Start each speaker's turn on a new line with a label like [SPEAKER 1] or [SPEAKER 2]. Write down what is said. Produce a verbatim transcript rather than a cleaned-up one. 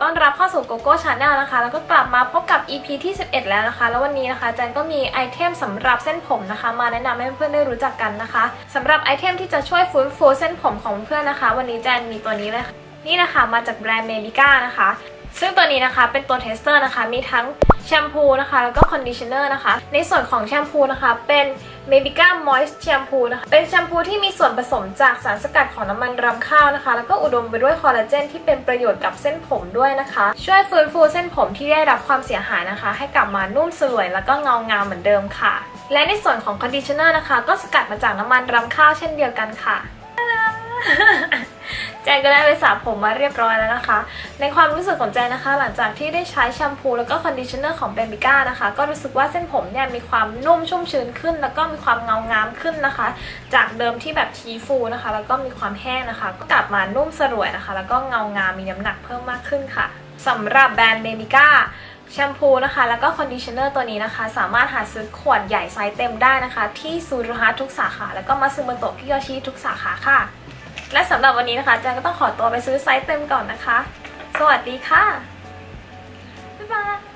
[SPEAKER 1] อนรับเข้าสู่ Gogo Channel นะคะแล้วก็กลับมาพบกับ อี พี ที่สิบเอ็ดแล้วนะคะแล้ววันนี้นะคะแจนก็มีไอเทมสำหรับเส้นผมนะคะมาแนะนำให้เพื่อนๆได้รู้จักกันนะคะสำหรับไอเทมที่จะช่วยฟื้นฟูเส้นผมของเพื่อนนะคะวันนี้แจนมีตัวนี้เลยค่ะนี่นะคะมาจากแบรนด์ Mebika นะคะซึ่งตัวนี้นะคะเป็นตัวเทสเตอร์นะคะมีทั้งแชมพูนะคะแล้วก็คอนดิชเนอร์นะคะในส่วนของแชมพูนะคะเป็น Mebika Moist Shampoo นะคะเป็นแชมพูที่มีส่วนผสมจากสารสกัดของน้ำมันรำข้าวนะคะแล้วก็อุดมไปด้วยคอลลาเจนที่เป็นประโยชน์กับเส้นผมด้วยนะคะช่วยฟื้นฟูเส้นผมที่ได้รับความเสียหายนะคะให้กลับมานุ่มสลวยแล้วก็เงางามเหมือนเดิมค่ะและในส่วนของคอนดิชเนอร์นะคะก็สกัดมาจากน้ำมันรำข้าวเช่นเดียวกันค่ะแจนก็ได้ไปสระผมมาเรียบร้อยแล้วนะคะในความรู้สึกของแจนนะคะหลังจากที่ได้ใช้แชมพูแล้วก็คอนดิชเนอร์ของ Mebika นะคะก็รู้สึกว่าเส้นผมเนี่ยมีความนุ่มชุ่มชื้นขึ้นแล้วก็มีความเงางามขึ้นนะคะจากเดิมที่แบบทีฟูนะคะแล้วก็มีความแห้งนะคะก็กลับมานุ่มสลวยนะคะแล้วก็เงางามมีน้ำหนักเพิ่มมากขึ้นค่ะสำหรับแบรนด์ Mebikaแชมพูนะคะแล้วก็คอนดิชเนอร์ตัวนี้นะคะสามารถหาซื้อขวดใหญ่ไซส์เต็มได้นะคะที่ซูรุฮะทุกสาขาแล้วก็มาซึโมโตะคิโยชิทุกสาขาค่ะและสำหรับวันนี้นะคะแจนก็ต้องขอตัวไปซื้อไซส์เต็มก่อนนะคะสวัสดีค่ะบ๊ายบาย